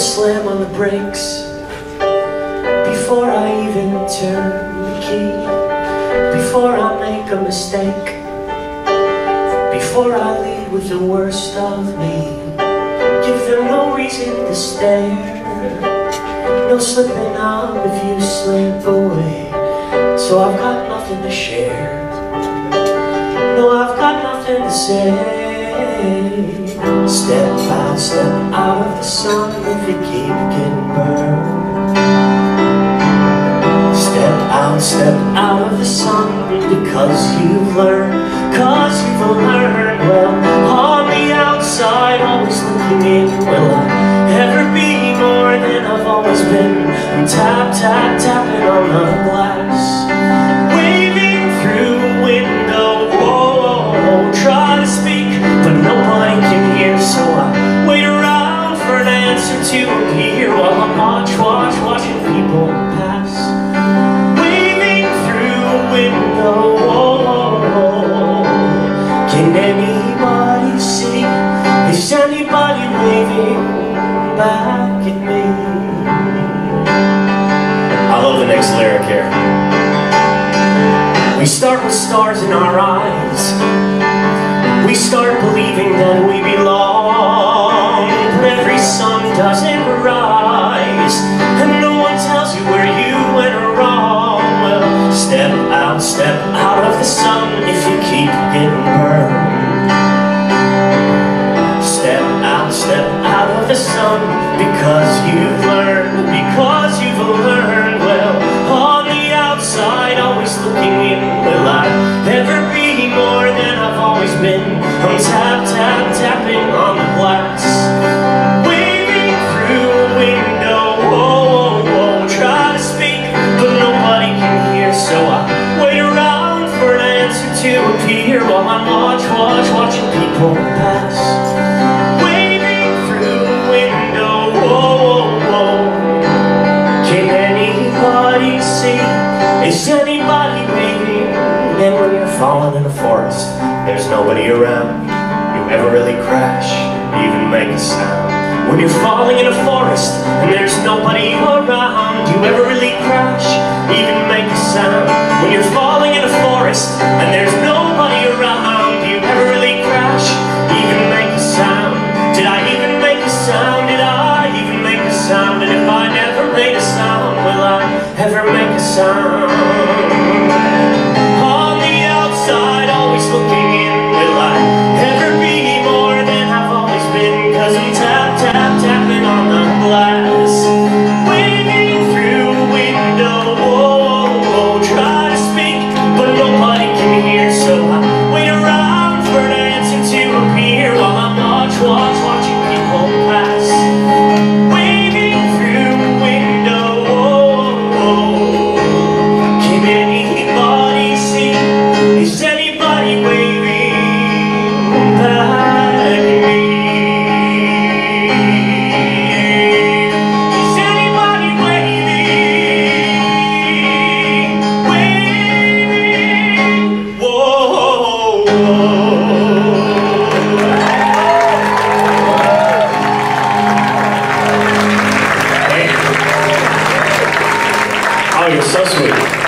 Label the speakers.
Speaker 1: slam on the brakes before I even turn the key, before I make a mistake, before I lead with the worst of me. Give them no reason to stare, no slipping up if you slip away. So I've got nothing to share, no, I've got nothing to say. Step out of the sun if you keep getting burned. Step out of the sun because you've learned, well, on the outside, always looking in. Will I ever be more than I've always been? I'm tapping on the glass, waving through the window. Whoa, try to speak, but nobody can hear. So I wait around for an answer to appear while I'm watching people pass, waving through the window. Can anybody see? Is anybody waving back at me? I love the next lyric here. We start with stars in our eyes, we start believing that we belong, but every sun doesn't rise, and no one tells you where you went wrong. Well, step out of the sun if you keep getting burned. Step out of the sun because you've learned, well, on the outside, always looking in. Will I ever be more than I've always been? I'm tapping on the glass, waving through the window. Whoa, try to speak, but nobody can hear. So I wait around for an answer to appear while I'm watching people pass, waving through the window. Whoa, can anybody see? Is anybody waving? And when you're falling in a forest, there's nobody around, you ever really crash, even make a sound? When you're falling in a forest and there's nobody around, you ever really crash, even make a sound? When you're falling in a forest and there's nobody around, you ever really crash, even make a sound? Did I even make a sound? Did I even make a sound? And if I never made a sound, will I ever make a sound? On the outside, always looking in. Will I ever be more than I've always been? 'Cause I'm tapping on the glass, waving through the window. Whoa, try to speak, but nobody can hear. So I wait around for an answer to appear while I'm watching people pass, waving through the window. Can anybody see? Is anybody waving back at me? Is anybody waving? Whoa. Oh, you're so sweet.